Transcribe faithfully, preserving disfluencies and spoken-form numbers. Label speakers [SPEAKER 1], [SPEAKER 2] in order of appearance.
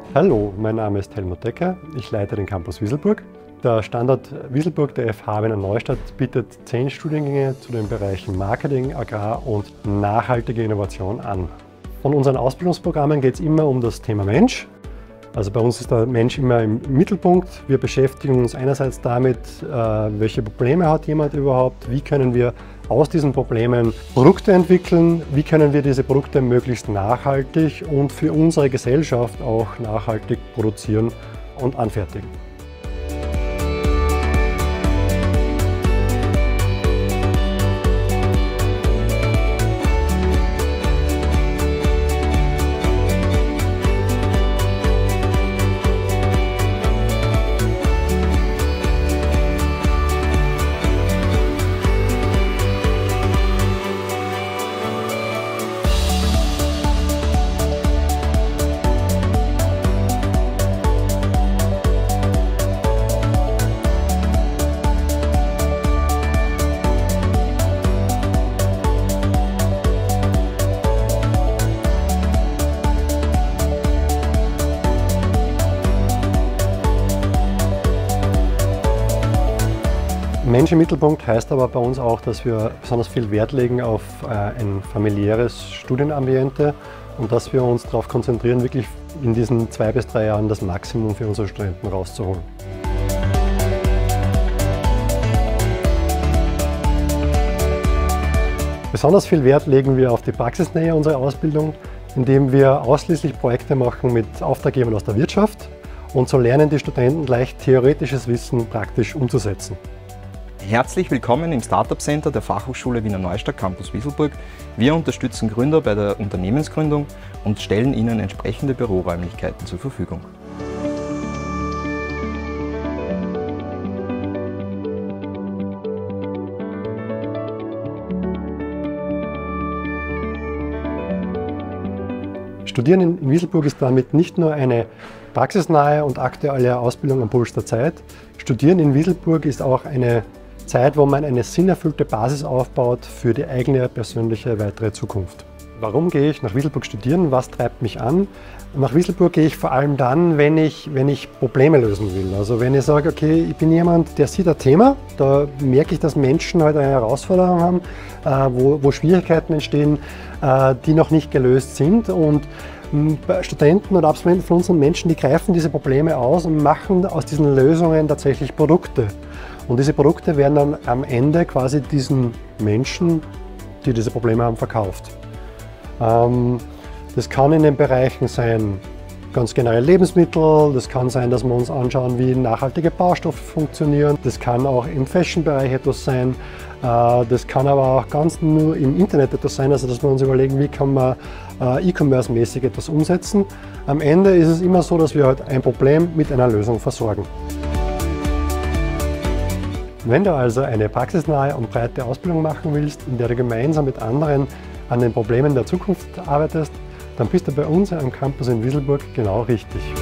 [SPEAKER 1] Hallo, mein Name ist Helmut Decker, ich leite den Campus Wieselburg. Der Standort Wieselburg der F H Wiener Neustadt bietet zehn Studiengänge zu den Bereichen Marketing, Agrar und nachhaltige Innovation an. Von unseren Ausbildungsprogrammen geht es immer um das Thema Mensch. Also bei uns ist der Mensch immer im Mittelpunkt. Wir beschäftigen uns einerseits damit, welche Probleme hat jemand überhaupt, wie können wir aus diesen Problemen Produkte entwickeln, wie können wir diese Produkte möglichst nachhaltig und für unsere Gesellschaft auch nachhaltig produzieren und anfertigen. Mensch im Mittelpunkt heißt aber bei uns auch, dass wir besonders viel Wert legen auf ein familiäres Studienambiente und dass wir uns darauf konzentrieren, wirklich in diesen zwei bis drei Jahren das Maximum für unsere Studenten rauszuholen. Besonders viel Wert legen wir auf die Praxisnähe unserer Ausbildung, indem wir ausschließlich Projekte machen mit Auftraggebern aus der Wirtschaft, und so lernen die Studenten gleich theoretisches Wissen praktisch umzusetzen.
[SPEAKER 2] Herzlich willkommen im Startup Center der Fachhochschule Wiener Neustadt Campus Wieselburg. Wir unterstützen Gründer bei der Unternehmensgründung und stellen ihnen entsprechende Büroräumlichkeiten zur Verfügung.
[SPEAKER 1] Studieren in Wieselburg ist damit nicht nur eine praxisnahe und aktuelle Ausbildung am Puls der Zeit. Studieren in Wieselburg ist auch eine Zeit, wo man eine sinnerfüllte Basis aufbaut für die eigene persönliche weitere Zukunft. Warum gehe ich nach Wieselburg studieren? Was treibt mich an? Nach Wieselburg gehe ich vor allem dann, wenn ich, wenn ich Probleme lösen will. Also wenn ich sage, okay, ich bin jemand, der sieht ein Thema, da merke ich, dass Menschen halt eine Herausforderung haben, äh, wo, wo Schwierigkeiten entstehen, äh, die noch nicht gelöst sind. Und mh, Studenten oder Absolventen von unseren Menschen, die greifen diese Probleme aus und machen aus diesen Lösungen tatsächlich Produkte. Und diese Produkte werden dann am Ende quasi diesen Menschen, die diese Probleme haben, verkauft. Ähm, das kann in den Bereichen sein, ganz generell Lebensmittel, das kann sein, dass wir uns anschauen, wie nachhaltige Baustoffe funktionieren, das kann auch im Fashion-Bereich etwas sein, äh, das kann aber auch ganz nur im Internet etwas sein, also dass wir uns überlegen, wie kann man äh, E-Commerce-mäßig etwas umsetzen. Am Ende ist es immer so, dass wir halt ein Problem mit einer Lösung versorgen. Wenn du also eine praxisnahe und breite Ausbildung machen willst, in der du gemeinsam mit anderen an den Problemen der Zukunft arbeitest, dann bist du bei uns am Campus in Wieselburg genau richtig.